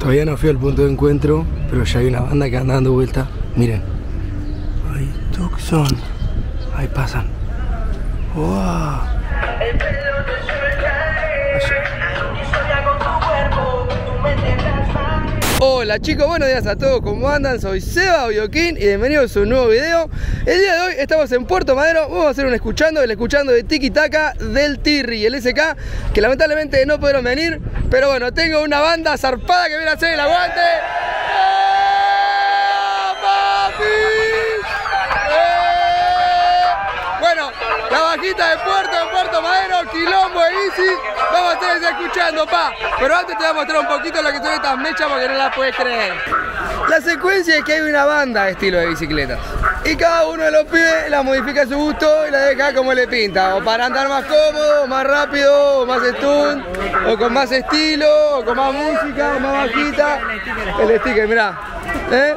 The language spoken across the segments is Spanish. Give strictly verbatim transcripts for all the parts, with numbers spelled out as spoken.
Todavía no fui al punto de encuentro, pero ya hay una banda que anda dando vuelta. Miren. Ahí, Tucson. Ahí pasan. ¡Wow! Hola chicos, buenos días a todos, ¿cómo andan? Soy Seba Bioquín y bienvenidos a un nuevo video. El día de hoy estamos en Puerto Madero, vamos a hacer un escuchando, el escuchando de Tiki Taka del Tirri y el S K, que lamentablemente no pudieron venir, pero bueno, tengo una banda zarpada que viene a hacer el aguante. ¡Oh, papi! ¡Eh! Bueno, la bajita de Puerto, en Puerto Madero, Quilombo de bici, vamos a hacer ese escuchando, pa. Pero antes te voy a mostrar un poquito lo que son estas mechas porque no las puedes creer. La secuencia es que hay una banda de estilo de bicicletas y cada uno de los pibes la modifica a su gusto y la deja como le pinta, o para andar más cómodo, más rápido, o más stunt, o con más estilo, o con más música, o más bajita. El sticker, mirá. ¿Eh?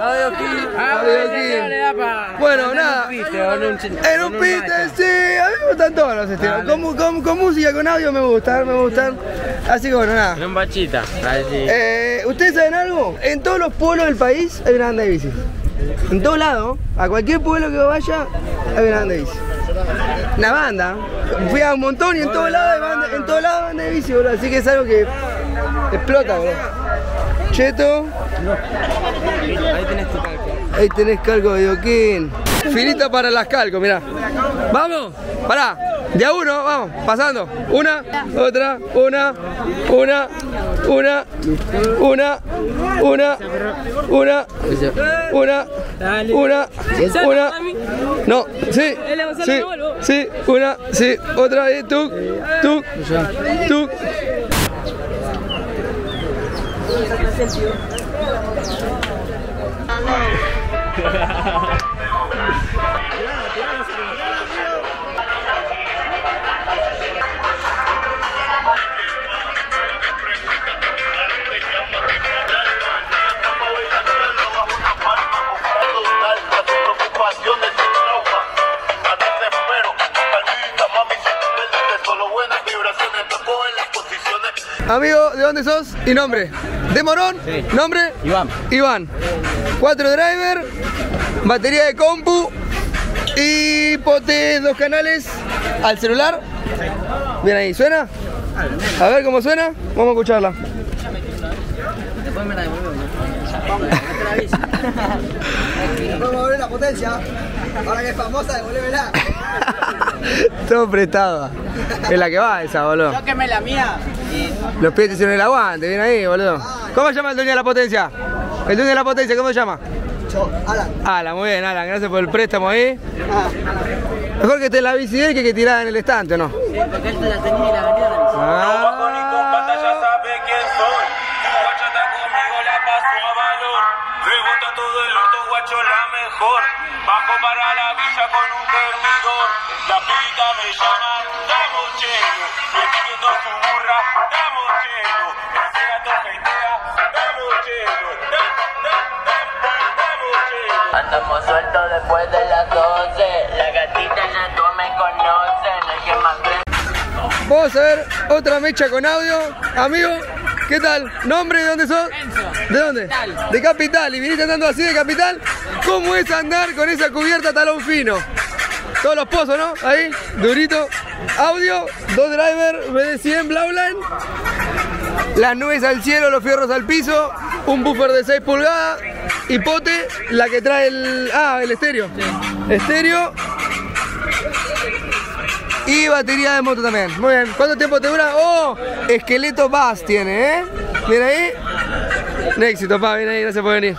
Bueno, nada, en un piste, sí, a mí me gustan todos los estilos, con, con, con música, con audio me gustan, me gustan, así que bueno, nada. En un bachita, eh, ¿ustedes saben algo? En todos los pueblos del país hay una banda de bici, en todos lados, a cualquier pueblo que vaya hay una banda de bici. Una banda, fui a un montón y en todos lados hay banda, en todos lados hay banda de bici, bro. Así que es algo que explota, bro. Cheto. Ahí tenés tu calco. Ahí tenés calco de Bioquín. Filita para las calcos, mirá. Vamos, pará. De a uno, vamos, pasando. Una, otra, una, una, una, una, una, una, una, una, una. No, sí, sí, sí, una, sí, otra, y tú, tú, tú. Amigo, ¿de dónde sos? ¿Y nombre? ¿De Morón? Sí. ¿Nombre? Iván. Iván. Cuatro driver, batería de compu y pote dos canales al celular. Bien ahí, ¿suena? A ver cómo suena, vamos a escucharla. Después me la devolvemos. Después mover la potencia. Ahora que es famosa, devolvémela. Todo prestado. Es la que va esa, boludo. Yo quemé la mía. Los pies te hicieron el aguante, bien ahí, boludo. ¿Cómo se llama el dueño de la potencia? El dueño de la potencia, ¿cómo se llama? Yo, Alan. Alan, muy bien, Alan, gracias por el préstamo ahí. Ah. Mejor que esté en la bici de él que que tirada en el estante, ¿o no? Sí, porque él la tenía y la venía realizando. Ah. Bajo para la villa con un termidor. La pita me llama, damos chelo. Metiendo su burra, damos chelo. Ese gato feitea, damos chelo. Damos chelo. Andamos sueltos después de las doce. La gatita ya todos me conocen. El que más ve. Vamos a ver otra mecha con audio. Amigo, ¿qué tal? ¿Nombre? ¿De dónde sos? Enzo. ¿De dónde? Capital. De Capital. ¿Y viniste andando así de Capital? ¿Cómo es andar con esa cubierta talón fino? Todos los pozos, ¿no? Ahí, durito. Audio, dos driver, B D cien, Blauline. Las nubes al cielo, los fierros al piso. Un buffer de seis pulgadas. Y pote, la que trae el... Ah, el estéreo. Sí. Estéreo. Y batería de moto también. Muy bien. ¿Cuánto tiempo te dura? ¡Oh! Esqueleto Bass tiene, ¿eh? Mira ahí. Un éxito, pa. Viene ahí. Gracias por venir.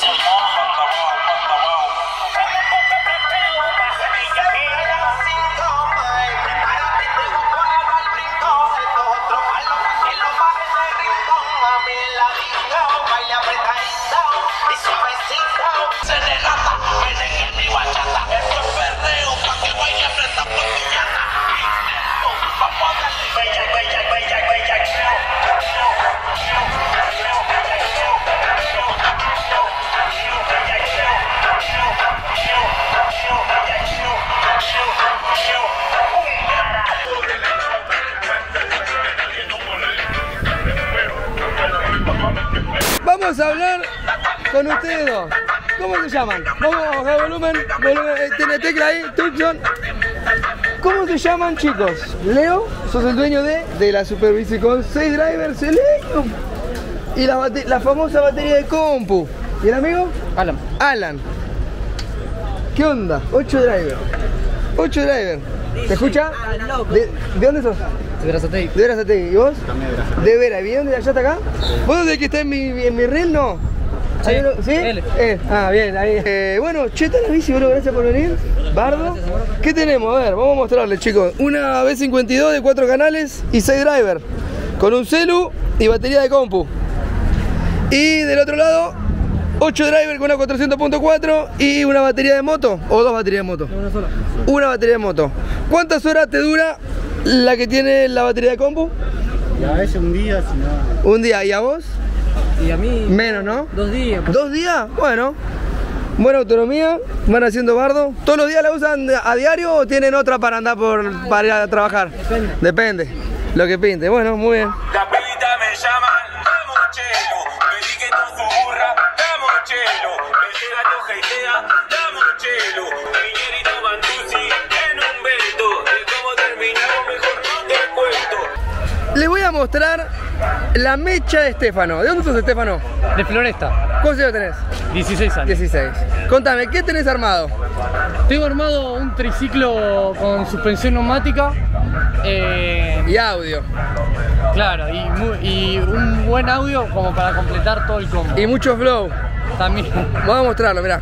vamos a hablar con ustedes dos. ¿Cómo se llaman? Vamos a bajar volumen, volumen, eh, tiene tecla ahí, Tucson. ¿Cómo se llaman, chicos? Leo, sos el dueño de, de la Super Bici con seis drivers Selenium y la, bate, la famosa batería de compu. ¿Y el amigo? Alan. Alan. ¿Qué onda? ocho drivers. ocho drivers. ¿Te escucha? ¿De, ¿De dónde sos? De Brazatei. De Brazatei. ¿Y vos? También de Brazatei. ¿De Vera? ¿Y de dónde? ¿Allá hasta acá? ¿Vos dónde que está en mi, en mi reel? No. Sí, uno, ¿sí? él. Eh, ah, bien, ahí. Eh, bueno, che, está la bici, bro, gracias por venir. Bardo. ¿Qué tenemos? A ver, vamos a mostrarles, chicos. Una B cincuenta y dos de cuatro canales y seis drivers. Con un celu y batería de compu. Y del otro lado, ocho drivers con una cuatrocientos punto cuatro y una batería de moto. ¿O dos baterías de moto? Una sola. Una batería de moto. ¿Cuántas horas te dura la que tiene la batería de compu? Y a veces un día, si no... Un día. ¿Y a vos? Y a mí... Menos, ¿no? Dos días. ¿Dos días? Bueno. Buena autonomía, van haciendo bardo. ¿Todos los días la usan a diario o tienen otra para andar por para ir a trabajar? Depende. Depende. Lo que pinte. Bueno, muy bien. La pita me llaman, damos chelo. Me dije con su burra, damos chelo. Me llega tu geitea, damos chelo. Piñerito Bantusi en un vento. De cómo terminamos mejor no te cuento. Les voy a mostrar la mecha de Estefano. ¿De dónde sos, Estefano? De Floresta. ¿Cuántos años tenés? dieciséis años. dieciséis. Contame, ¿qué tenés armado? Tengo armado un triciclo con suspensión neumática. Eh, Y audio. claro, y, mu- y un buen audio como para completar todo el combo. Y mucho flow. También. Vamos a mostrarlo, mirá.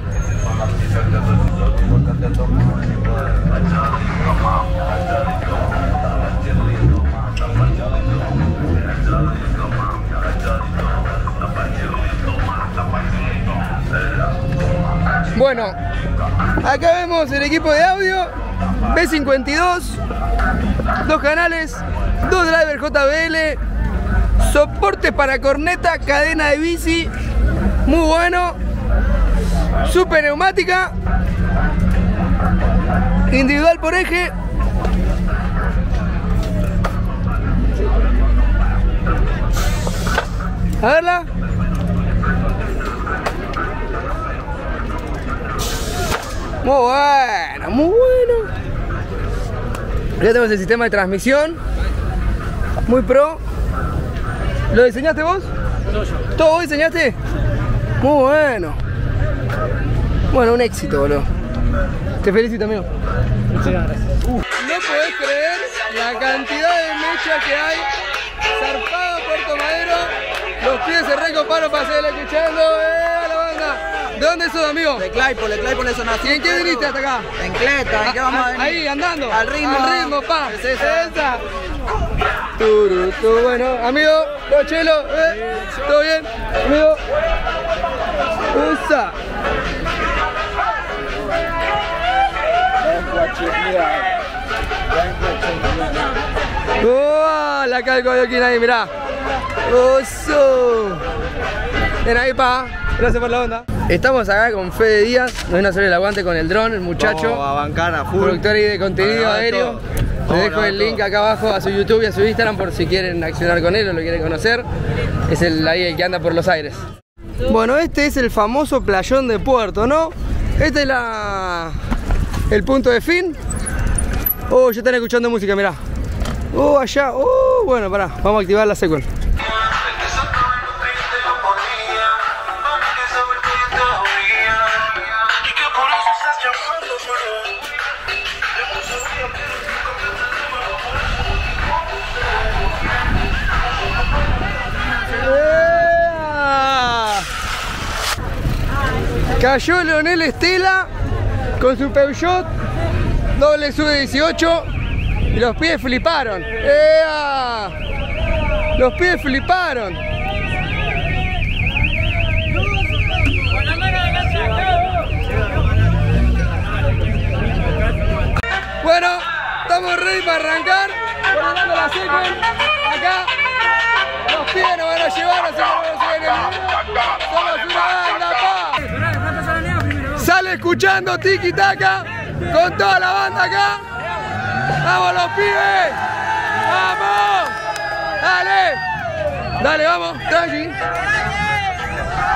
Bueno, acá vemos el equipo de audio B cincuenta y dos, dos canales, dos drivers J B L, soportes para corneta, cadena de bici, muy bueno, super neumática, individual por eje. A verla. Muy bueno, muy bueno. Ya tenemos el sistema de transmisión. Muy pro. ¿Lo diseñaste vos? Todo yo. ¿Todo vos diseñaste? Muy bueno. Bueno, un éxito, boludo. Te felicito, amigo. Muchas gracias. No podés creer la cantidad de mecha que hay. Zarpado Puerto Madero. Los pies se recoparon para seguir escuchando. ¡Eh, a la banda! ¿De dónde sos, amigo? De Claypole, de Claypole zona ¿Y en qué viniste hasta acá? En Cleta, ¿en qué vamos a venir? Ahí, andando. Al ritmo. Al ritmo, pa. Es esa. Esa. Turu, tu, bueno, amigo, todo chelo, ¿eh? ¿Todo bien? Amigo. Usa. ¡Oh! La calco de aquí ahí, mirá. ¡Oso! Ven ahí, pa. Gracias por la onda. Estamos acá con Fede Díaz. Nos viene a hacer el aguante con el dron, el muchacho. Vamos a bancar a full. Productor ahí de contenido Vamos a aéreo. todo. Les Vamos dejo a el todo. link acá abajo a su YouTube y a su Instagram por si quieren accionar con él o lo quieren conocer. Es el ahí el que anda por los aires. Bueno, este es el famoso playón de Puerto, ¿no? Este es la el punto de fin. Oh, ya están escuchando música, mirá. Oh, allá. Oh, bueno, pará. Vamos a activar la secuencia. Cayó Leonel Estela con su Peugeot doble sube dieciocho y los pies fliparon. ¡Ea! Los pies fliparon. Bueno, estamos ready para arrancar. Coordinando la secuencia. Acá los pies nos van a llevar, así que no se ven el video. Somos una banda, pa. Sale escuchando Tiki Taka con toda la banda acá. ¡Vamos los pibes! ¡Vamos! ¡Dale! Dale, vamos, tranqui.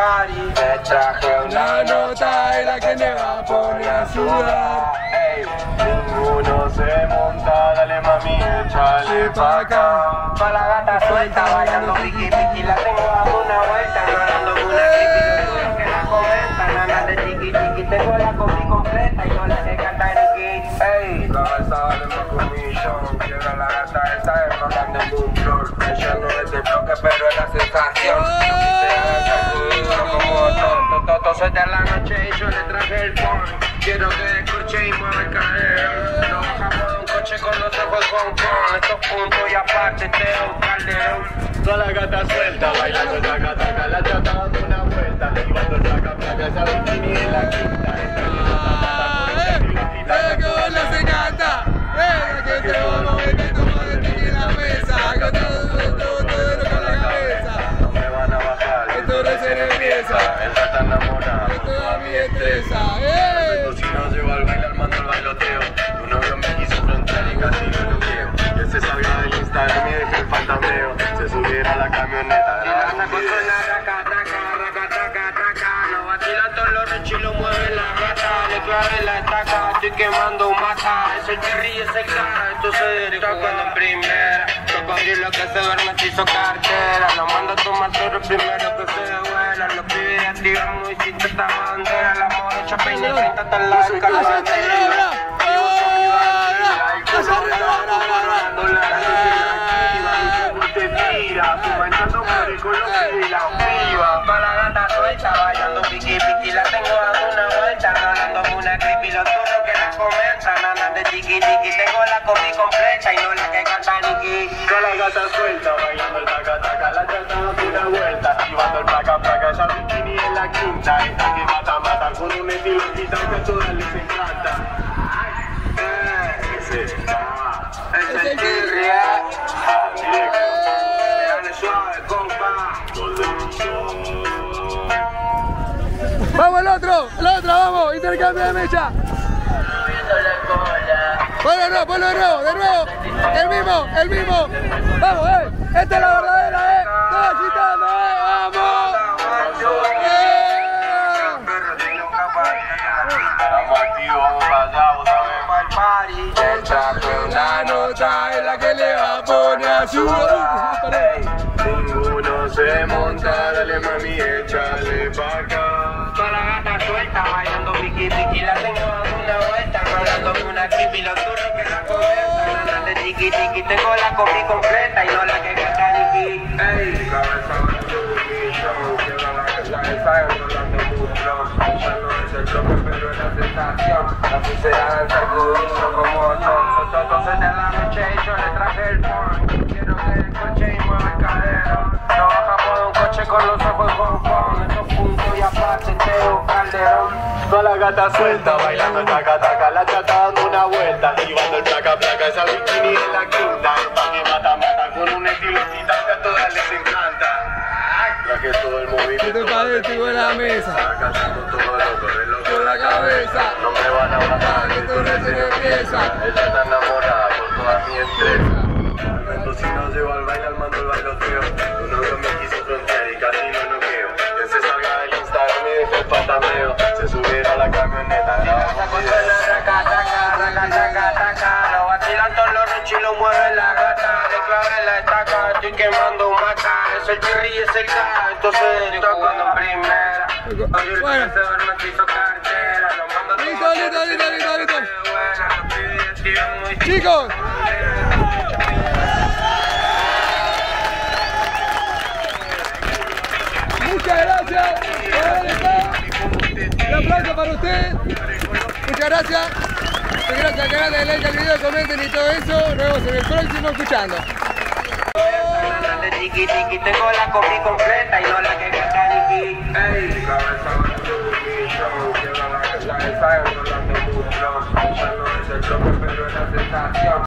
party. Me traje una nota en la que me va a poner a sudar. Ey, ninguno se monta, dale mami, échale pa' acá. Pa' la gata suelta, bailando piqui piqui. La tengo dando una vuelta, no dando una creepy. Que la comenta, nana de chiqui chiqui. Tengo la combi completa y no le sé cantar aquí. Ey, la balsa vale más que un millón. Quiero la gata esa enrolando en un flor. Ella no es de bloque, pero es la sensación. Como tonto, toto, soy de la noche y yo le traje el pon. Quiero que descorche y mueva el cadero. No bajamos de un coche con los ojos con con. Estos puntos y aparte Teo Calderón. Toda la gata suelta, bailando taca taca, la chata dando una vuelta, llevando el placa placa, esa bikini en la quinta. ¡Eh, cómo les encanta! ¡Eh, que te vamos a meter como de pique en la mesa! Con todo, todo, todo, todo con la cabeza. No me van a bajar. Esto recién empieza. Ella está enamorada. Esto a mi destreza. ¡Eh! Si no llevo al baile armando el bailoteo. Tu novio me quiso frontear y casi lo bloqueo. Que se salga del Instagram y deje el fantasmeo. Se subiera a la camioneta. Y la saco con la raca, raca, raca, raca, raca. No vacila todos los rechos y lo mueve la gata. Le clave la estaca, estoy quemando un mata. Es el cherry, es el cara, esto se directo cuando en primera. Cocodrilo que se duerme se hizo cartera. Lo mando a tomar todo primero que se vuela. Los pibes activamos y si esta bandera. La morocha peina y treinta hasta la escalera. Pa' la gata suelta, bailando piqui piqui. La tengo dando una vuelta, rolando una creepy. Los turros que la comentan, nanas de chiqui chiqui. Tengo la combi completa y no la que canta Niki. Toda la gata suelta, bailando el taca taca, la chata dando una vuelta, activando el placa placa, esa bikini en la quinta. Esta que mata mata con un estilo quitado que a todas les encanta. Eh, ese está, Es el cherry, eh. ah, viejo. Dale suave, compa. ¡Vamos el otro! ¡El otro, vamos! ¡Intercambio de mecha! Moviendo la cola. Ponlo de nuevo, ponlo de nuevo, de nuevo. El mismo, el mismo. Vamos, eh. Esta es la verdadera, eh. Todo agitando, eh. Vamos. Eh. Estamos activos, vamos para allá, vos sabés. Pa'l party. El chape una nota en la que le va a poner a sudar. Ey, ninguno se monta, dale mami, échale pa' acá. Pa' la gata suelta, bailando piqui piqui. La tengo dando una vuelta, rolando una creepy. Los turros que la comentan, nanas de chiqui chiqui. Tengo la combi completa y no la que canta Niki. Ey, cabeza de un millón, quiero la cabeza esa enrolando en un flow. Ella no es el bloque, pero es la sensación. La puse a danzar sacudiendo como tonto. Toto, soy de la noche y yo le traje el pon. Quiero que descorche y mueva el cadero. No bajamos de un coche con los ojos con con. Estos puntos y aparte Teo Calderón. Toda la gata suelta, bailando el taca taca, la chata dando una vuelta, activando el placa placa, esa bikini en la quinta. Esta que mata mata con un estilo quitado que a todas les encanta. Traje todo el movimiento. Este padre estuvo en la mesa. Acá estamos todos locos, de loco Con la cabeza. No me van a bajar, Que esto recién empieza. ella está enamorada por toda mi estrella. Momento si no llevo al baile armando el bailoteo. Tu novio me quiso frontear y casi lo noqueo. Que se salga del Instagram y deje el fantasmeo. Se subiera a la camioneta. Y la saco con la raca, raca, raca, raca, raca. No vacilan todos los rechos y lo mueve la gata. Le clave la estaca, estoy quemando un mata. Es el cherry, es el cara, esto se directo cuando en primera. Oye, el Bueno. que se duerme se hizo cartera. Lo mando a Listo, tomar listo, todo listo, listo, listo. buena. Los pibes activan muy Chicos. Muchas gracias por haber estado. Un aplauso para ustedes. Muchas gracias. Muchas gracias al canal, denle like al video, comenten y todo eso. Nos vemos en el próximo escuchando. nanas de chiqui chiqui. Tengo la combi completa y no la que canta Niki. Ey, cabeza de un millón, quiero la cabeza esa enrolando en un flow. Ella no es el bloque, pero es la sensación.